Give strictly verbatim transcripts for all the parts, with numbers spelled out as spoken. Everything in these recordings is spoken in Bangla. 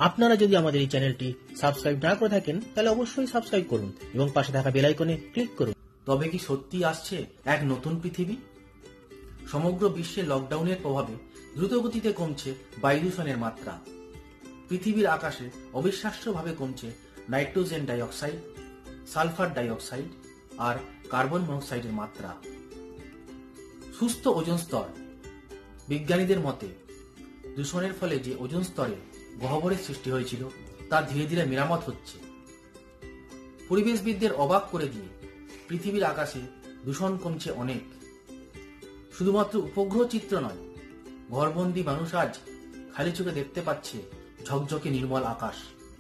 আপনারা যদি আমাদের এই চ্যানেলটি সাবস্ক্রাইব না করে থাকেন তাহলে অবশ্যই সাবস্ক্রাইব করুন এবং পাশে থাকা বেল আইকনে ক্লিক করুন। তবে কি সত্যি আসছে এক নতুন পৃথিবী? সমগ্র বিশ্বে লকডাউনের প্রভাবে দ্রুতগতিতে কমছে বায়ু দূষণের মাত্রা। পৃথিবীর আকাশে অবিশ্বাস্যভাবে কমছে নাইট্রোজেন ডাইঅক্সাইড, সালফার ডাইঅক্সাইড আর কার্বন মনোক্সাইডের মাত্রা। সুস্থ ওজোন স্তর। বিজ্ঞানীদের মতে দূষণের ফলে যে ওজোন স্তরে গহ্বরের সৃষ্টি হয়েছিল তা ধীরে ধীরে মেরামত হচ্ছে। পরিবেশবিদদের অবাক করে দিয়ে পৃথিবীর আকাশে দূষণ কমছে অনেক। শুধুমাত্র উপগ্রহ চিত্র নয়, ঘরবন্দি মানুষ আজ খালি চোখে দেখতে পাচ্ছে ঝকঝকে নির্মল আকাশ।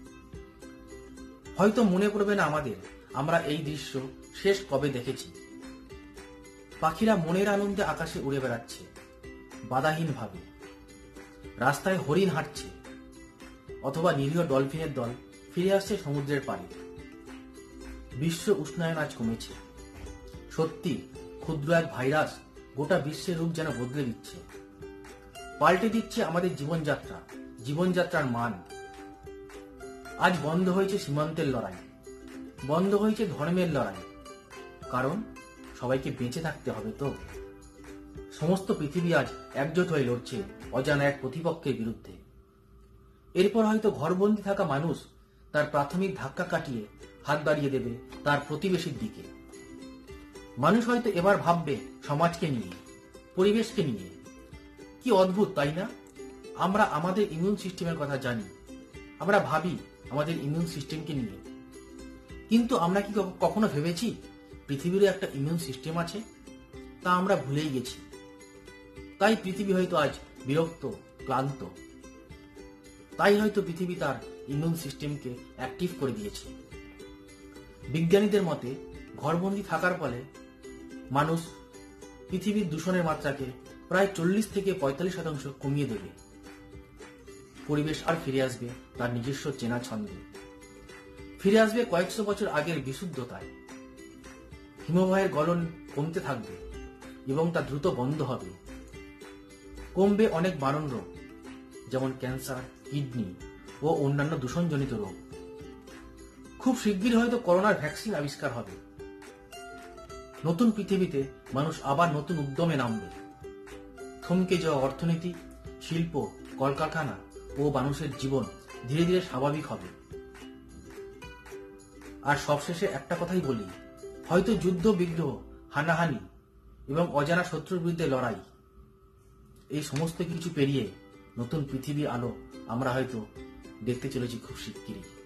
হয়তো মনে পড়বে না আমাদের আমরা এই দৃশ্য শেষ কবে দেখেছি। পাখিরা মনের আনন্দে আকাশে উড়ে বেড়াচ্ছে বাধাহীন ভাবে। রাস্তায় হরিণ হাঁটছে অথবা নিরীহ ডলফিনের দল ফিরে আসছে সমুদ্রের পাড়ে। বিশ্ব উষ্ণায়ন আজ কমেছে। সত্যি ক্ষুদ্র এক ভাইরাস গোটা বিশ্বের রূপ যেন বদলে দিচ্ছে, পাল্টে দিচ্ছে আমাদের জীবনযাত্রা, জীবনযাত্রার মান। আজ বন্ধ হয়েছে সীমান্তের লড়াই, বন্ধ হয়েছে ধর্মের লড়াই, কারণ সবাইকে বেঁচে থাকতে হবে তো। সমস্ত পৃথিবী আজ একজোট হয়ে লড়ছে অজানা এক প্রতিপক্ষের বিরুদ্ধে। এরপর হয়তো ঘরবন্দি থাকা মানুষ তার প্রাথমিক ধাক্কা কাটিয়ে হাত বাড়িয়ে দেবে তার প্রতিবেশীর দিকে। মানুষ হয়তো এবার ভাববে সমাজকে নিয়ে, পরিবেশকে নিয়ে। কি অদ্ভুত তাই না? আমরা আমাদের ইমিউন সিস্টেমের কথা জানি, আমরা ভাবি আমাদের ইমিউন সিস্টেমকে নিয়ে, কিন্তু আমরা কি কখনো ভেবেছি পৃথিবীরও একটা ইমিউন সিস্টেম আছে? তা আমরা ভুলেই গেছি। তাই পৃথিবী হয়তো আজ বিরক্ত, ক্লান্ত। তাই হয়তো পৃথিবী তার ইমিউন সিস্টেমকে অ্যাক্টিভ করে দিয়েছে। বিজ্ঞানীদের মতে ঘরবন্দি থাকার ফলে মানুষ পৃথিবীর দূষণের মাত্রাকে প্রায় চল্লিশ থেকে পঁয়তাল্লিশ শতাংশ কমিয়ে দেবে। পরিবেশ আর ফিরে আসবে তার নিজস্ব চেনা ছন্দে, ফিরে আসবে কয়েকশো বছর আগের বিশুদ্ধতায়। হিমবাহের গলন কমতে থাকবে এবং তা দ্রুত বন্ধ হবে। কমবে অনেক মারণ রোগ, যেমন ক্যান্সার, কিডনি ও অন্যান্য দূষণজনিত রোগ। খুব শিগগিরই হয়তো করোনার ভ্যাকসিন আবিষ্কার হবে। নতুন পৃথিবীতে মানুষ আবার নতুন উদ্যমে নামবে। থমকে যাওয়া অর্থনীতি, শিল্প, কলকারখানা ও মানুষের জীবন ধীরে ধীরে স্বাভাবিক হবে। আর সবশেষে একটা কথাই বলি, হয়তো যুদ্ধ, বিগ্রহ, হানাহানি এবং অজানা শত্রুর বিরুদ্ধে লড়াই, এই সমস্ত কিছু পেরিয়ে নতুন পৃথিবীর আলো আমরা হয়তো দেখতে চলেছি খুব শিগগিরই।